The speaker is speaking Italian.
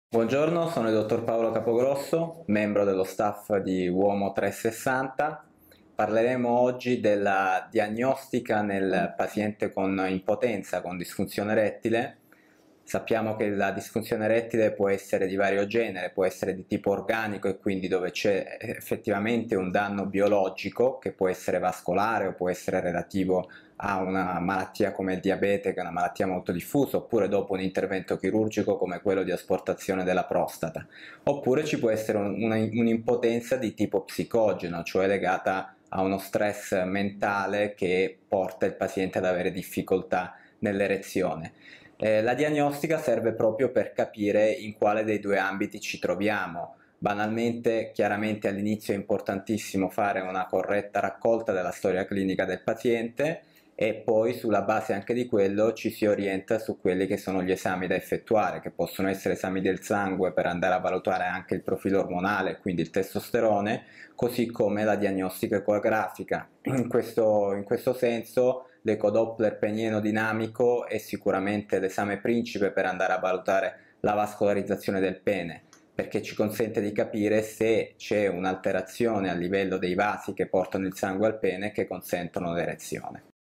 Buongiorno, sono il dottor Paolo Capogrosso, membro dello staff di Uomo 360. Parleremo oggi della diagnostica nel paziente con impotenza, con disfunzione erettile. Sappiamo che la disfunzione erettile può essere di vario genere, può essere di tipo organico e quindi dove c'è effettivamente un danno biologico che può essere vascolare o può essere relativo a una malattia come il diabete, che è una malattia molto diffusa, oppure dopo un intervento chirurgico come quello di asportazione della prostata. Oppure ci può essere un'impotenza di tipo psicogeno, cioè legata a uno stress mentale che porta il paziente ad avere difficoltà nell'erezione. La diagnostica serve proprio per capire in quale dei due ambiti ci troviamo. Banalmente, chiaramente all'inizio è importantissimo fare una corretta raccolta della storia clinica del paziente e poi sulla base anche di quello ci si orienta su quelli che sono gli esami da effettuare, che possono essere esami del sangue per andare a valutare anche il profilo ormonale, quindi il testosterone, così come la diagnostica ecografica. In questo senso l'ecodoppler penieno dinamico è sicuramente l'esame principe per andare a valutare la vascolarizzazione del pene, perché ci consente di capire se c'è un'alterazione a livello dei vasi che portano il sangue al pene che consentono l'erezione.